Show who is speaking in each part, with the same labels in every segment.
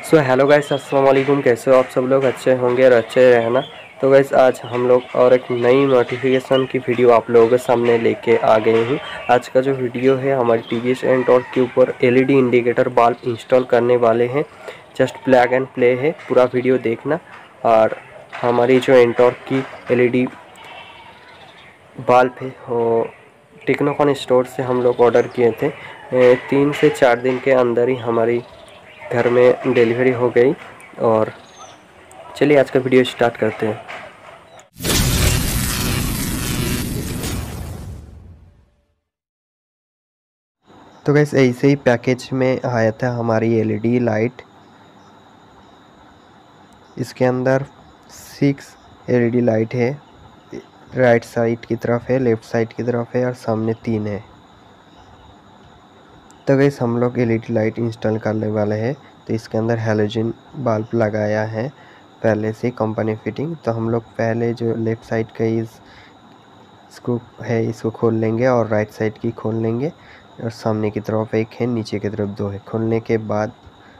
Speaker 1: Hello guys, अस्सलाम वालेकुम। कैसे हो आप सब लोग? अच्छे होंगे और अच्छे रहना। तो गाइस आज हम लोग और एक नई नोटिफिकेशन की वीडियो आप लोगों के सामने लेके आ गए हूँ। आज का जो वीडियो है हमारी टीवीएस एंटॉर्क के ऊपर एलईडी इंडिकेटर बल्ब इंस्टॉल करने वाले हैं। जस्ट प्लग एंड प्ले है, पूरा वीडियो देखना। और हमारी जो एंटॉर्क की एलईडी बल्ब है वो टेक्नोकॉन स्टोर से हम लोग ऑर्डर किए थे। 3 से 4 दिन के अंदर ही हमारी घर में डिलीवरी हो गई। और चलिए आज का वीडियो स्टार्ट करते हैं। तो गाइस ऐसे ही पैकेज में आया था हमारी एलईडी लाइट। इसके अंदर 6 एलईडी लाइट है, राइट साइड की तरफ है, लेफ़्ट साइड की तरफ है और सामने 3 है। तो गाइस हम लोग एलईडी लाइट इंस्टॉल करने वाले हैं। तो इसके अंदर हैलोजन बल्ब लगाया है पहले से कंपनी फिटिंग। तो हम लोग पहले जो लेफ़्ट साइड का स्क्रू है इसको खोल लेंगे और राइट साइड की खोल लेंगे। और सामने की तरफ एक है, नीचे की तरफ 2 है। खोलने के बाद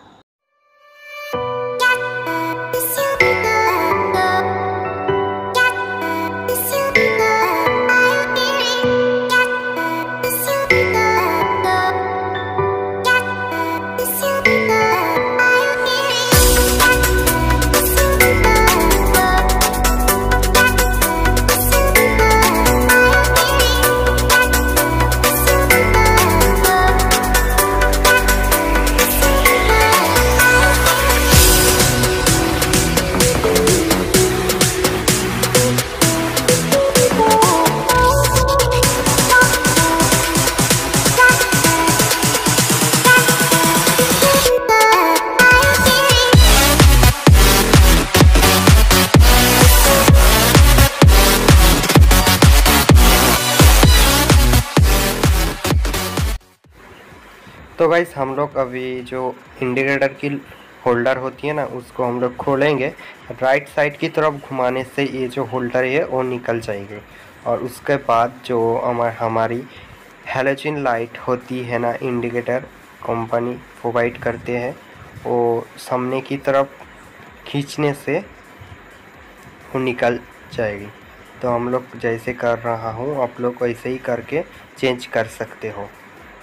Speaker 1: तो गाइस हम लोग अभी जो इंडिकेटर की होल्डर होती है ना उसको हम लोग खोलेंगे। राइट साइड की तरफ घुमाने से ये जो होल्डर है वो निकल जाएगी। और उसके बाद जो हमारी हैलोजन लाइट होती है ना, इंडिकेटर कंपनी प्रोवाइड करते हैं, वो सामने की तरफ खींचने से वो निकल जाएगी। तो हम लोग जैसे कर रहा हूँ आप लोग वैसे ही करके चेंज कर सकते हो।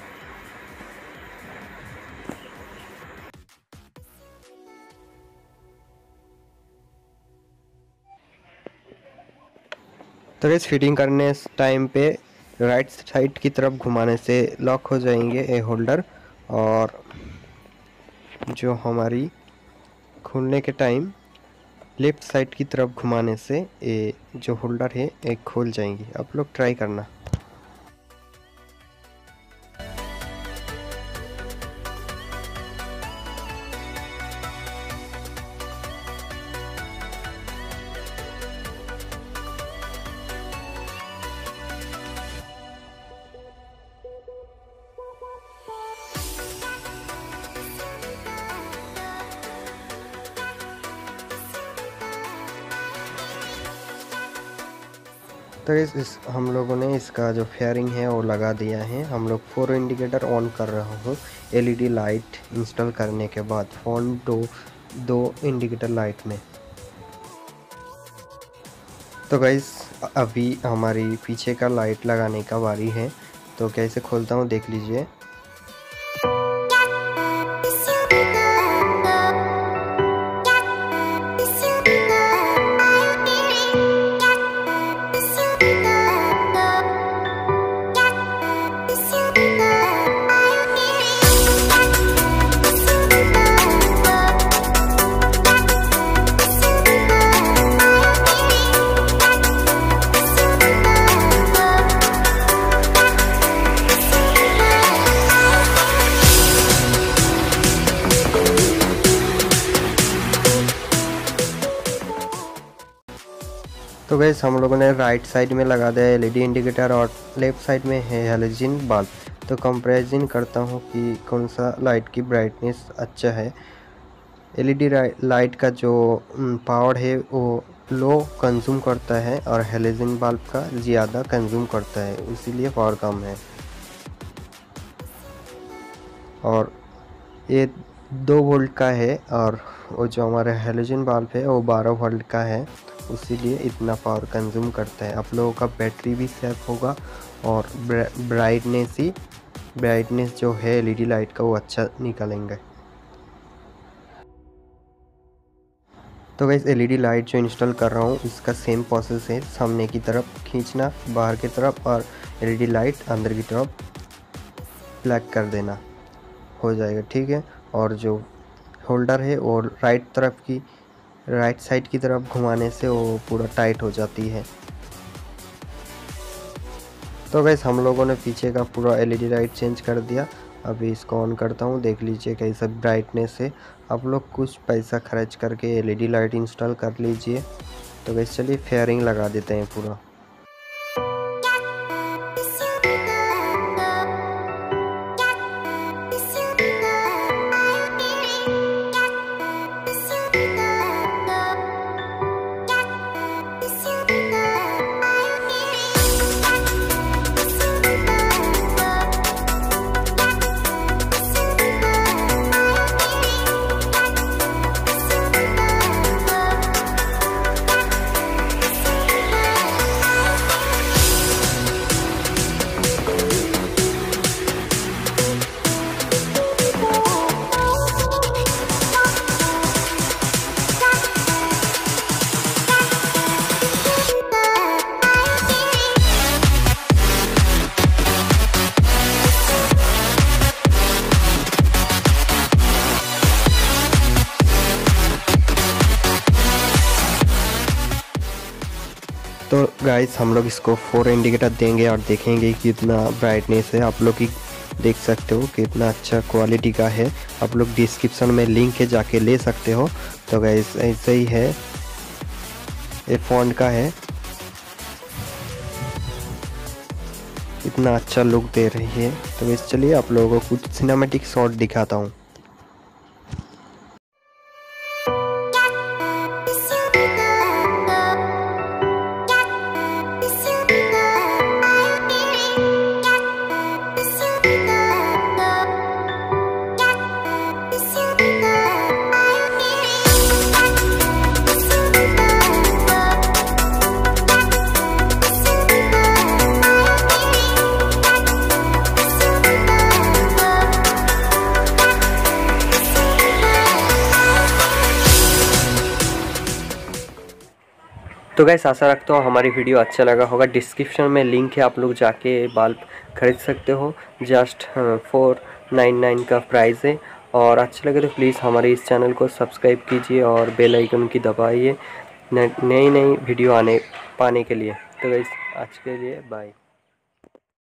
Speaker 1: तो इस फिटिंग करने टाइम पे राइट साइड की तरफ घुमाने से लॉक हो जाएंगे ये होल्डर। और जो हमारी खोलने के टाइम लेफ़्ट साइड की तरफ घुमाने से ये जो होल्डर है ये खोल जाएंगी। आप लोग ट्राई करना। तो इस हम लोगों ने इसका जो फेयरिंग है वो लगा दिया है। हम लोग 4 इंडिकेटर ऑन कर रहा हूँ एलईडी लाइट इंस्टॉल करने के बाद। फोन दो इंडिकेटर लाइट में। तो गाइस अभी हमारी पीछे का लाइट लगाने का बारी है। तो कैसे खोलता हूँ देख लीजिए। तो गैस हम लोगों ने राइट साइड में लगा दिया एलईडी इंडिकेटर और लेफ़्ट साइड में है हैलोजन बल्ब। तो कंपैरिजन करता हूँ कि कौन सा लाइट की ब्राइटनेस अच्छा है। एलईडी लाइट का जो पावर है वो लो कंज्यूम करता है और हैलोजन बल्ब का ज़्यादा कंज्यूम करता है, इसीलिए पावर कम है। और ये 2 वोल्ट का है और वो जो हमारा हैलोजन बल्ब है वो 12 वोल्ट का है, इसीलिए इतना पावर कंज्यूम करता है। आप लोगों का बैटरी भी सेव होगा और ब्राइटनेस जो है एलईडी लाइट का वो अच्छा निकलेंगे। तो गाइस एलईडी लाइट जो इंस्टॉल कर रहा हूँ इसका सेम प्रोसेस है, सामने की तरफ खींचना बाहर की तरफ और एलईडी लाइट अंदर की तरफ प्लग कर देना, हो जाएगा। ठीक है। और जो होल्डर है वो राइट साइड की तरफ घुमाने से वो पूरा टाइट हो जाती है। तो गाइस हम लोगों ने पीछे का पूरा एलईडी लाइट चेंज कर दिया। अभी इसको ऑन करता हूँ, देख लीजिए कैसा ब्राइटनेस है। आप लोग कुछ पैसा खर्च करके एलईडी लाइट इंस्टॉल कर लीजिए। तो गाइस चलिए फेयरिंग लगा देते हैं पूरा। तो गाइस हम लोग इसको 4 इंडिकेटर देंगे और देखेंगे कितना ब्राइटनेस है। आप लोग की देख सकते हो कितना अच्छा क्वालिटी का है। आप लोग डिस्क्रिप्शन में लिंक है, जाके ले सकते हो। तो गाइस ऐसे ही है, ये फ़ॉन्ट का है, इतना अच्छा लुक दे रही है। तो गाइस चलिए आप लोगों को कुछ सिनेमैटिक शॉट दिखाता हूँ। तो गाइस आशा रखता हूँ हमारी वीडियो अच्छा लगा होगा। डिस्क्रिप्शन में लिंक है, आप लोग जाके बल्ब खरीद सकते हो। जस्ट 499 का प्राइस है। और अच्छा लगे तो प्लीज़ हमारे इस चैनल को सब्सक्राइब कीजिए और बेल आइकन की दबाइए नई वीडियो पाने के लिए। तो गाइस आज के लिए बाय।